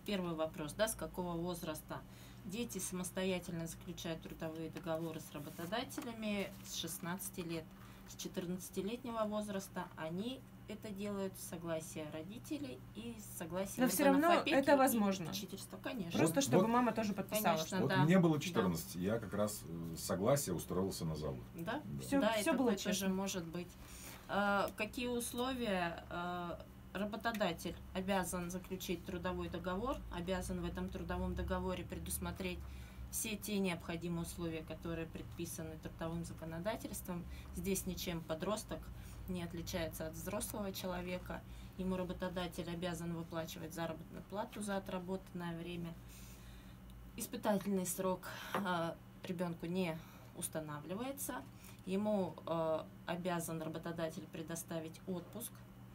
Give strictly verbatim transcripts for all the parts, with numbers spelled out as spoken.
первый вопрос, да, с какого возраста? Дети самостоятельно заключают трудовые договоры с работодателями с шестнадцати лет. С четырнадцатилетнего возраста они это делают с согласия родителей и с согласия Но все равно опеки это возможно. Попечительства, конечно. Просто Вот, чтобы вот, мама тоже подписала. конечно, Вот да. мне было четырнадцать, да. Я как раз с согласия устроился на завод. Да? Да. Все, да, все это было тоже честно. может быть. А, какие условия? А, работодатель обязан заключить трудовой договор, обязан в этом трудовом договоре предусмотреть все те необходимые условия, которые предписаны трудовым законодательством. Здесь ничем подросток не отличается от взрослого человека. Ему работодатель обязан выплачивать заработную плату за отработанное время. Испытательный срок э, ребенку не устанавливается. Ему э, обязан работодатель предоставить отпуск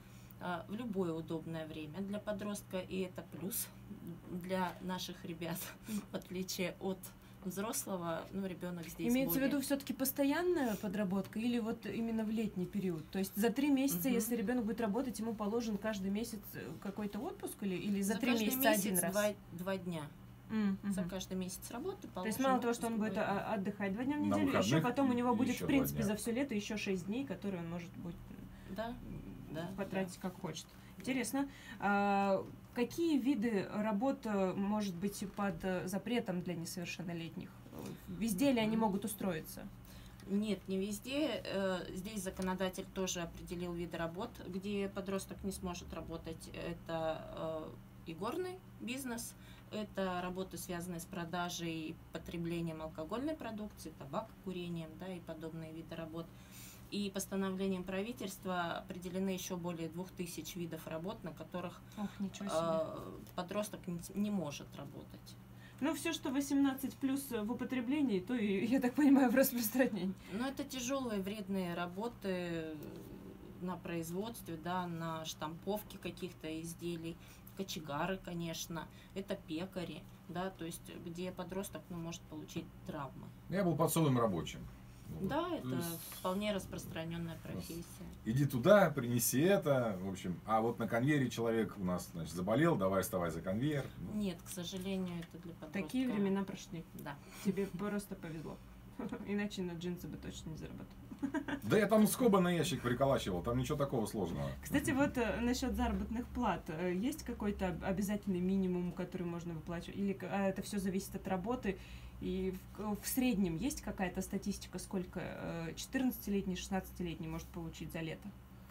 э, в любое удобное время для подростка, и это плюс для наших ребят, в отличие от взрослого, ну, ребенок здесь Имеется более... в виду все-таки постоянная подработка или вот именно в летний период? То есть за три месяца, Мгм. если ребенок будет работать, ему положен каждый месяц какой-то отпуск или, или за, За три каждый месяца один месяц раз? два, два дня. М, За мгм. каждый месяц работы То есть положен мало того, что он отпуск будет два дня. а, отдыхать два дня в На неделю, еще выходных потом у него и будет, еще в два принципе, дня. за все лето еще шесть дней, которые он может будет Да, да, потратить как хочет. Интересно. А, какие виды работ э, может быть под э, запретом для несовершеннолетних? Везде ли они могут устроиться? Нет, не везде. Э, Здесь законодатель тоже определил виды работ, где подросток не сможет работать. Это э, игорный бизнес, это работы, связанные с продажей и потреблением алкогольной продукции, табак, курением, да, и подобные виды работ. И постановлением правительства определены еще более двух тысяч видов работ, на которых Ох, ничего себе. э, подросток не, не может работать. Ну, все, что восемнадцать плюс в употреблении, то и, я так понимаю, в распространении. Но это тяжелые вредные работы на производстве, да, на штамповке каких-то изделий, кочегары, конечно, это пекари, да, то есть где подросток, ну, может получить травмы. Я был подсобным рабочим. Вот. Да, То это есть вполне распространенная профессия. иди туда, принеси это, в общем. А вот на конвейере человек у нас, значит, заболел, давай вставай за конвейер. Ну, Нет, к сожалению, это для подростка. Такие времена прошли. Да. Тебе просто повезло. Иначе на джинсы бы точно не заработал. Да я там скоба на ящик приколачивал, там ничего такого сложного. Кстати, вот э, насчет заработных плат. Э, Есть какой-то об- обязательный минимум, который можно выплачивать? Или к- а это все зависит от работы? И в, в среднем есть какая-то статистика, сколько э, четырнадцатилетний, шестнадцатилетний может получить за лето?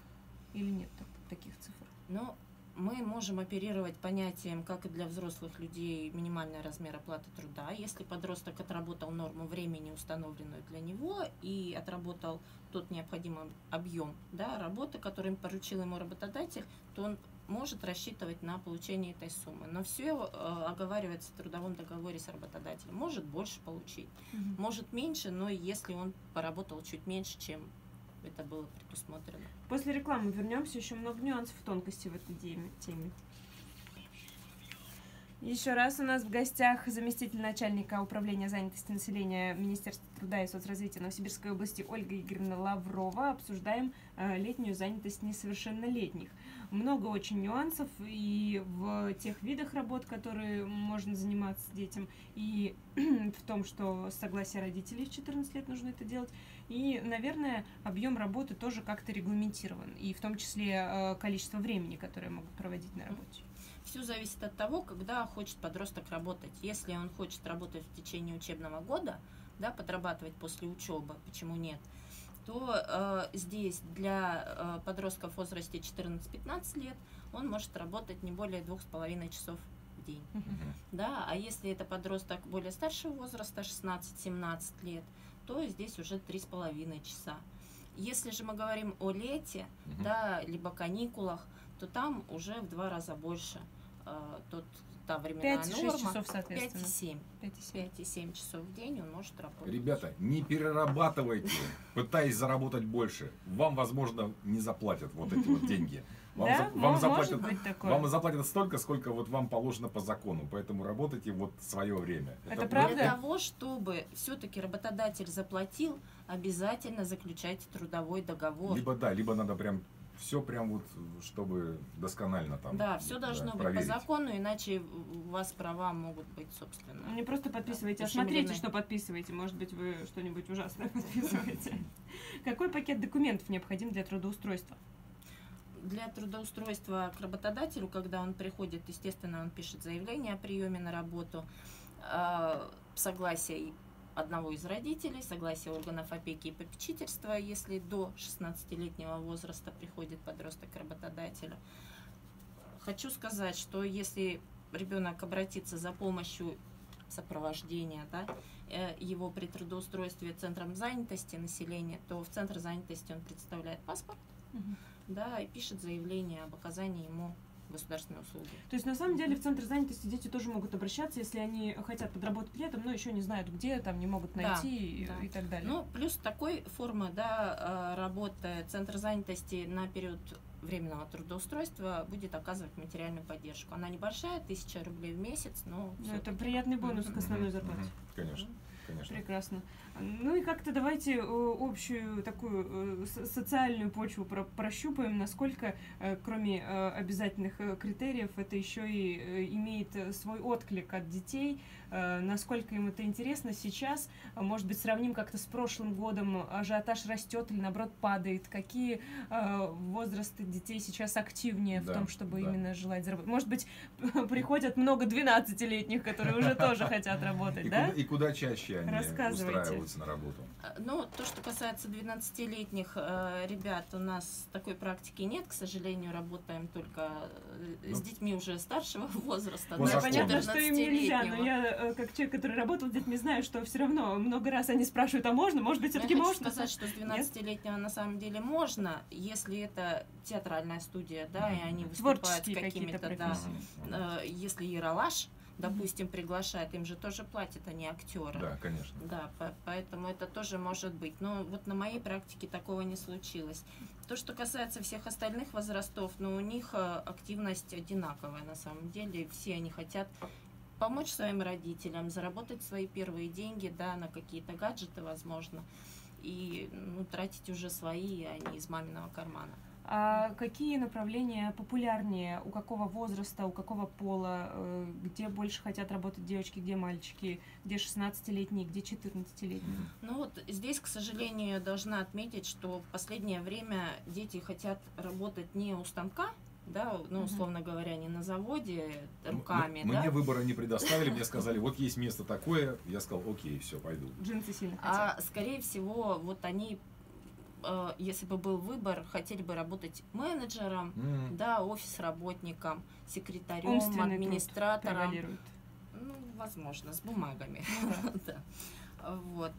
Или нет так- таких цифр? Но мы можем оперировать понятием, как и для взрослых людей, минимальный размер оплаты труда. Если подросток отработал норму времени, установленную для него, и отработал тот необходимый объем, да, работы, который поручил ему работодатель, то он может рассчитывать на получение этой суммы. Но все э, оговаривается в трудовом договоре с работодателем. Может больше получить, может меньше, но если он поработал чуть меньше, чем это было предусмотрено. После рекламы вернемся, еще много нюансов и тонкостей в этой теме. Еще раз у нас в гостях заместитель начальника управления занятости населения Министерства труда и соцразвития Новосибирской области Ольга Игоревна Лаврова. Обсуждаем э, летнюю занятость несовершеннолетних. Много очень нюансов и в тех видах работ, которые можно заниматься детям, и в том, что с согласия родителей в четырнадцать лет нужно это делать. И, наверное, объем работы тоже как-то регламентирован, и в том числе э, количество времени, которое могут проводить на работе. Все зависит от того, когда хочет подросток работать. Если он хочет работать в течение учебного года, да, подрабатывать после учебы, почему нет, то э, здесь для э, подростков в возрасте четырнадцать-пятнадцать лет он может работать не более двух с половиной часов в день. Да, а если это подросток более старшего возраста, шестнадцать-семнадцать лет, то здесь уже три с половиной часа. Если же мы говорим о лете, Мгм. да, либо каникулах, то там уже в два раза больше. Э, Тот, та временная пять-шесть норма часов, пять и соответственно. семь. пять и семь. пять и семь часов в день он может работать. Ребята, не перерабатывайте, пытаясь заработать больше. Вам, возможно, не заплатят вот эти вот деньги. Вам, Да, за- вам, может заплатят, быть такое. вам заплатят столько, сколько вот вам положено по закону. Поэтому работайте вот в свое время. Это ну, правда? Для того, чтобы все-таки работодатель заплатил, обязательно заключайте трудовой договор. Либо да, либо надо прям все прям вот, чтобы досконально там. Да, все должно быть проверить. по закону, иначе у вас права могут быть, собственно. Не просто подписывайте, а смотрите, что подписываете. Может быть, вы что-нибудь ужасное подписываете. Какой пакет документов необходим для трудоустройства? Для трудоустройства к работодателю, когда он приходит, естественно, он пишет заявление о приеме на работу, согласие одного из родителей, согласие органов опеки и попечительства, если до шестнадцатилетнего возраста приходит подросток к работодателю. Хочу сказать, что если ребенок обратится за помощью сопровождения, да, его при трудоустройстве центром занятости населения, то в центр занятости он представляет паспорт, угу. да, и пишет заявление об оказании ему государственные услуги. То есть на самом деле в центр занятости дети тоже могут обращаться, если они хотят подработать летом, но еще не знают где, там не могут найти, да, и, да. и так далее. Ну, плюс такой формы, да, работы центр занятости на период временного трудоустройства будет оказывать материальную поддержку. Она небольшая, тысяча рублей в месяц, но... но это приятный бонус mm-hmm. к основной зарплате. Mm-hmm. Конечно. Конечно. Прекрасно. Ну и как-то давайте общую такую социальную почву прощупаем, насколько, кроме обязательных критериев, это еще и имеет свой отклик от детей, насколько им это интересно сейчас. Может быть, сравним как-то с прошлым годом, ажиотаж растет или, наоборот, падает. Какие возрасты детей сейчас активнее да, в том, чтобы да. именно желать заработать? Может быть, приходят много двенадцатилетних, которые уже тоже хотят работать, да? И куда чаще они устраиваются на работу? Ну, то, что касается двенадцатилетних э, ребят, у нас такой практики нет, к сожалению, работаем только ну, с детьми уже старшего возраста. Ну, понятно, что им нельзя, но я, как человек, который работал с детьми, знаю, что все равно много раз они спрашивают, а можно? Может быть, все-таки можно? Я хочу сказать, что с двенадцатилетнего на самом деле можно, если это театральная студия, да, и они выступают с какими-то, да, э, если Ералаш, допустим, приглашает, им же тоже платят, они актеры. Да, конечно. Да, по поэтому это тоже может быть. Но вот на моей практике такого не случилось. То, что касается всех остальных возрастов, ну, у них активность одинаковая на самом деле. Все они хотят помочь своим родителям, заработать свои первые деньги, да, на какие-то гаджеты, возможно, и ну, тратить уже свои, а не из маминого кармана. А какие направления популярнее, у какого возраста, у какого пола, где больше хотят работать девочки, где мальчики, где шестнадцатилетние, где четырнадцатилетние? Ну вот здесь, к сожалению, должна отметить, что в последнее время дети хотят работать не у станка, да, ну, условно uh-huh. говоря, не на заводе, руками, М- да. Мне выбора не предоставили, мне сказали, вот есть место такое, я сказал, окей, все, пойду. Джинсы сильно хотят. А скорее всего, вот они, если бы был выбор, хотели бы работать менеджером, mm. да, офис-работником, секретарем, умственный администратором. Ну, возможно, с бумагами. Mm. да. Вот.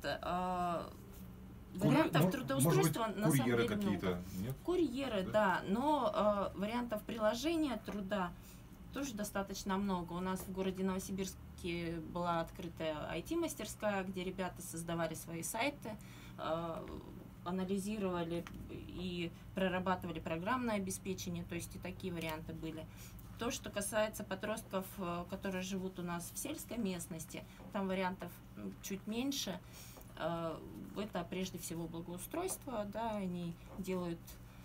Вариантов Кури... трудоустройства быть, на самом деле какие-то, нет? Курьеры, да, да но э, вариантов приложения труда тоже достаточно много. У нас в городе Новосибирске была открытая ай ти-мастерская, где ребята создавали свои сайты, э, анализировали и прорабатывали программное обеспечение, то есть и такие варианты были. То, что касается подростков, которые живут у нас в сельской местности, там вариантов чуть меньше. Это прежде всего благоустройство, да, они делают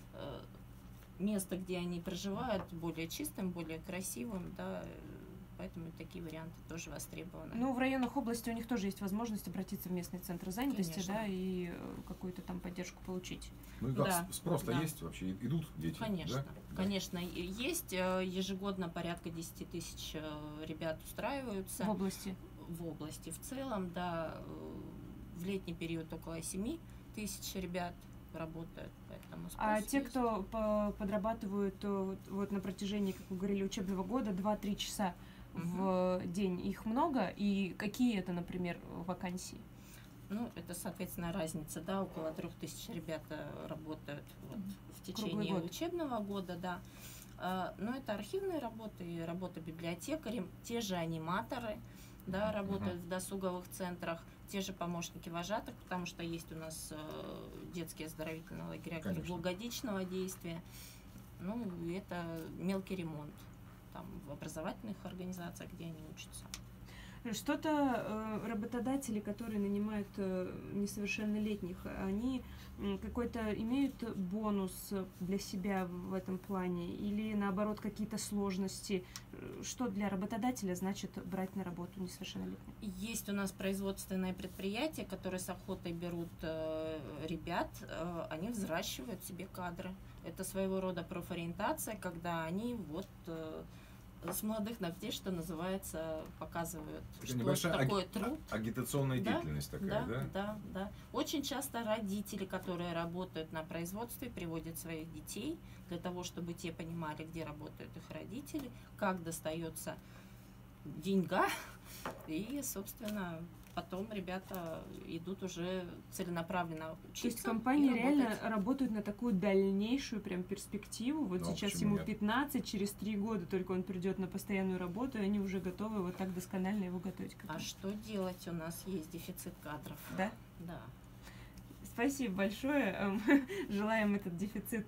место, где они проживают, более чистым, более красивым, да, поэтому такие варианты тоже востребованы. Ну, в районах области у них тоже есть возможность обратиться в местный центр занятости, Конечно. да, и какую-то там поддержку получить. Ну и как, да, спрос-то да. есть вообще? Идут дети? Конечно, да? конечно, есть. Ежегодно порядка десять тысяч ребят устраиваются. В области? В области в целом, да. В летний период около семи тысяч ребят работают. Поэтому а те, есть. кто по подрабатывают вот, вот на протяжении, как вы говорили, учебного года, два-три часа угу. в день, их много? И какие это, например, вакансии? Ну, это, соответственно, разница, да, около трех тысяч ребят работают вот, в течение год. учебного года, да. А, но это архивные работы, работа библиотекарем, те же аниматоры, да, работают uh-huh. в досуговых центрах, те же помощники вожатых, потому что есть у нас э, детские оздоровительные лагеря круглогодичного действия. Ну, это мелкий ремонт там, в образовательных организациях, где они учатся. Что-то э, работодатели, которые нанимают э, несовершеннолетних, они м, какой-то имеют бонус для себя в этом плане или наоборот какие-то сложности? Что для работодателя значит брать на работу несовершеннолетних? Есть у нас производственные предприятия, которые с охотой берут э, ребят, э, они взращивают себе кадры. Это своего рода профориентация, когда они вот э, с молодых ногтей, что называется, показывают, Это что небольшая такое аги- труд. агитационная Да, деятельность такая, Да, да? да, да. Очень часто родители, которые работают на производстве, приводят своих детей для того, чтобы те понимали, где работают их родители, как достается деньга, и, собственно, потом ребята идут уже целенаправленно учиться. То есть компании и реально работать. работают на такую дальнейшую прям перспективу. Вот Ну, сейчас почему ему нет? пятнадцать, через три года только он придет на постоянную работу, и они уже готовы вот так досконально его готовить. к А этому. что делать? У нас есть дефицит кадров. Да? Да. Спасибо большое. Эм, Желаем этот дефицит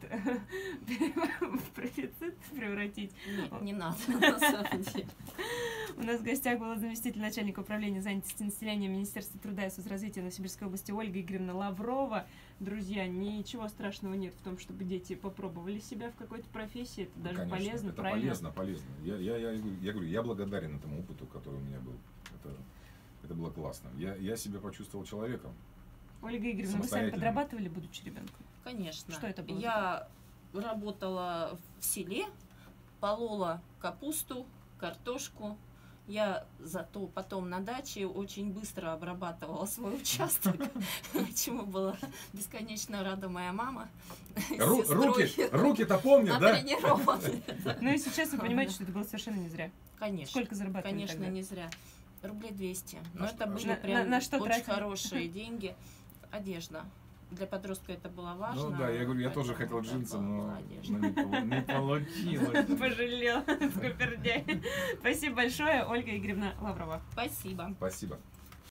в профицит превратить. Нет, не надо, на самом деле. У нас в гостях была заместитель начальника управления занятости населения Министерства труда и соцразвития Новосибирской области Ольга Игоревна Лаврова. Друзья, ничего страшного нет в том, чтобы дети попробовали себя в какой-то профессии. Это Ну, даже конечно, полезно, это правильно? полезно, полезно. Я, я, я, я говорю, я благодарен этому опыту, который у меня был. Это, это было классно. Я, я себя почувствовал человеком. Ольга Игоревна, вы сами Самостоятельно. подрабатывали, будучи ребенком? Конечно. Что это было за Я работала в селе, полола капусту, картошку. Я зато потом на даче очень быстро обрабатывала свой участок, чему была бесконечно рада моя мама. с Ру- сестрой. руки, руки-то помнят, да? Натренированы. Ну и сейчас вы понимаете, что это было совершенно не зря. Конечно. Сколько зарабатывали Конечно, тогда? не зря. Рублей двести. Но А это что- были на- прям на- на что очень тратили? хорошие деньги. Одежда. Для подростка это было важно. Ну да, я говорю, я тоже хотел поэтому джинсы, это но, была одежда. но не, пол- не получилось. Пожалел, скупердяй. Спасибо большое, Ольга Игоревна Лаврова. Спасибо. Спасибо.